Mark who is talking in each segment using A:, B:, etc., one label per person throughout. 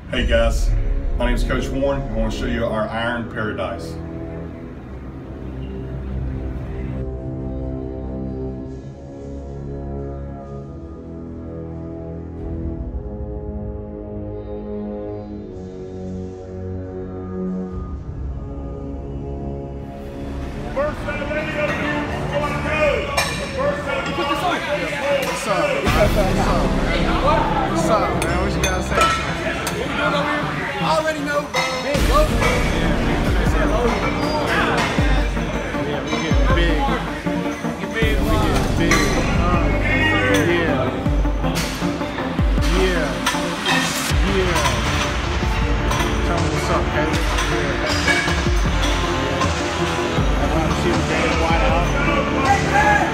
A: Hey guys, my name is Coach Warren. I want to show you our iron paradise.
B: First set of videos, going to go. First set of videos.
C: What's up? What's up, man? What you gotta say? What we doing over here? I already know, bro. Yeah, we getting big. We getting big. Yeah. Tell me what's up, Caleb. I want to see the game wide out.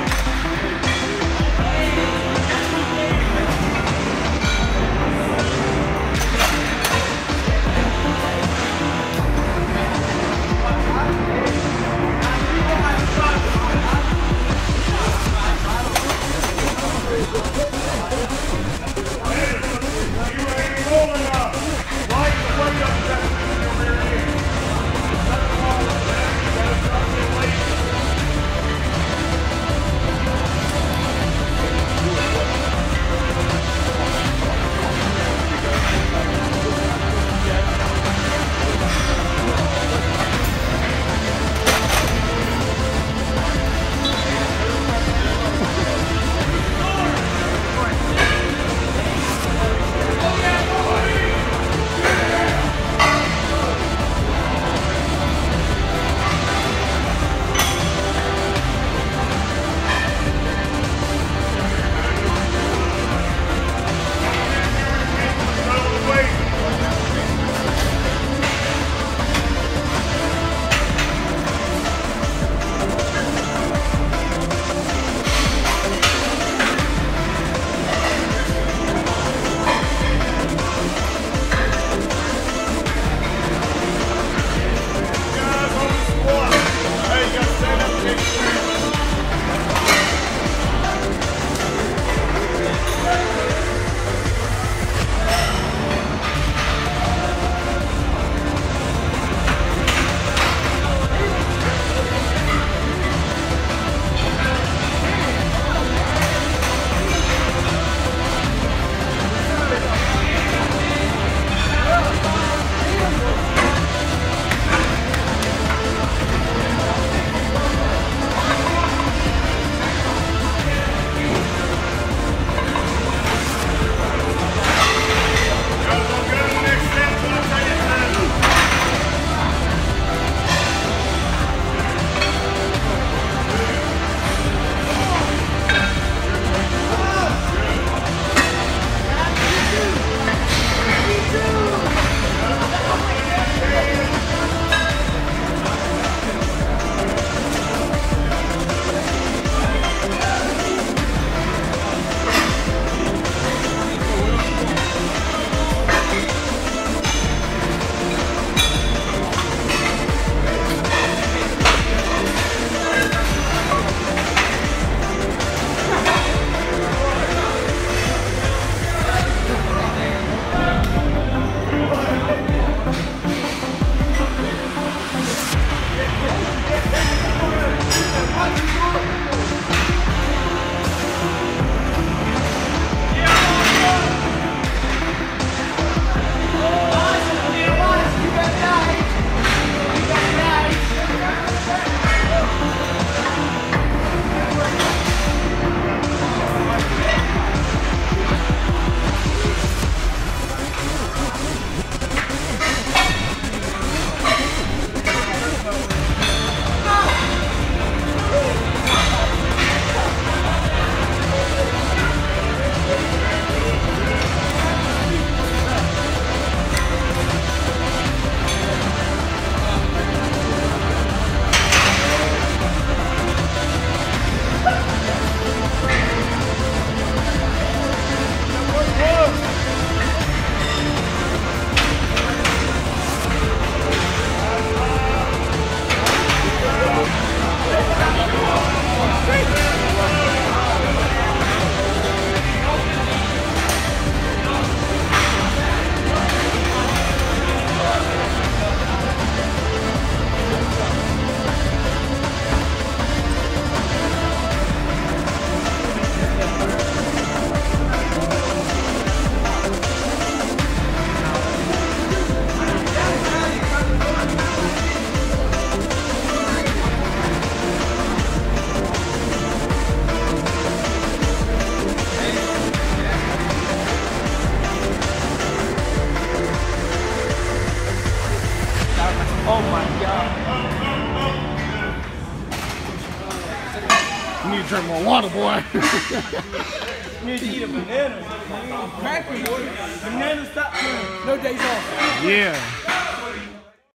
C: You need to drink more water, boy.
D: You need to eat a banana. Cracker, boy. Banana, stop playing. No days off.
C: Yeah.